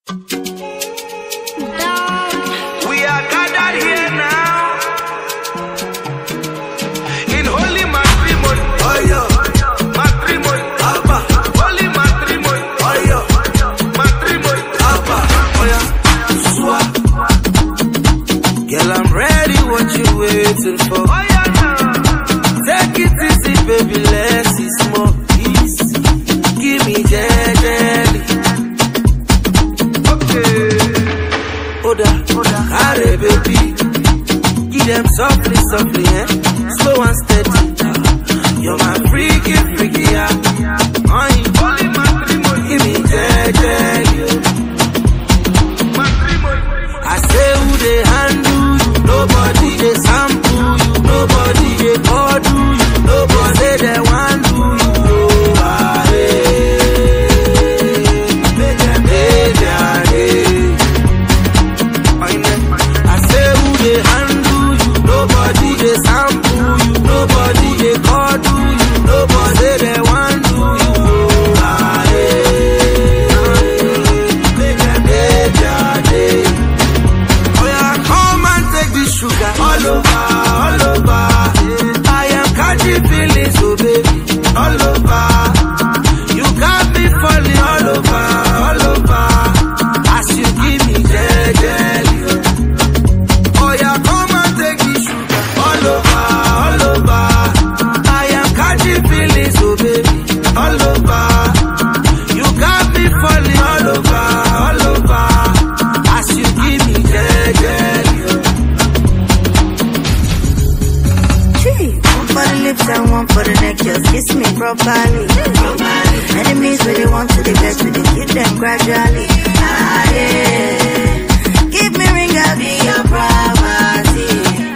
We are gathered here now in holy matrimony. Oh yeah, matrimony. Abba, holy matrimony. Oh yeah, matrimony. Abba, oh yeah, swa. Girl, I'm ready. What you waiting for? Oh yeah, take it easy, baby. Let's see small peace. Give me jelly. Oda, carry baby, give them softly, softly, eh? Slow and steady. You're my freaky, yeah. Holy matrimony, give me jelly. I say who they handle you, nobody they sample you, nobody they order you, nobody say they want to you. Kiss me properly. Enemies really want to get to the kill them gradually. Ah, yeah. Give me ring, I'll be your property.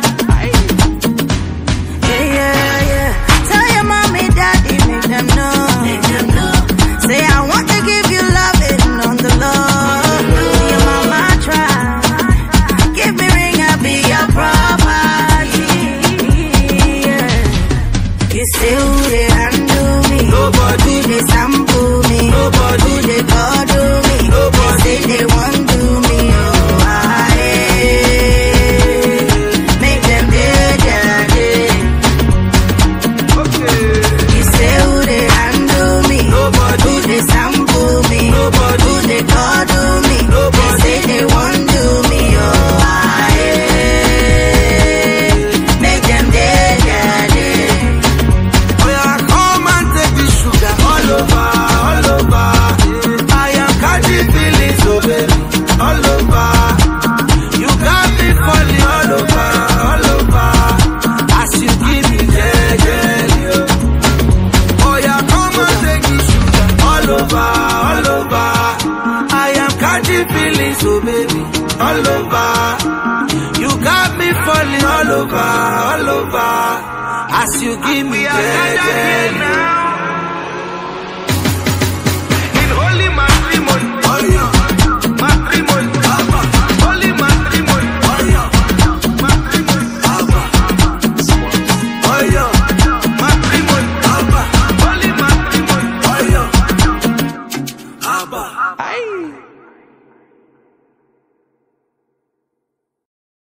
Yeah. Tell your mommy, daddy, make them know. Say I want to give you loving on the low. Your mama try. Give me ring, I'll be your property. Yeah. You say who they handle me, nobody they sample me, nobody they cuddle me, nobody say they want do me. Oh, make them day. Okay. You say who they handle me, nobody they sample me, nobody they cuddle me, nobody say they want do me. Oh, make them day. So baby, all over, you got me falling all over, as you give me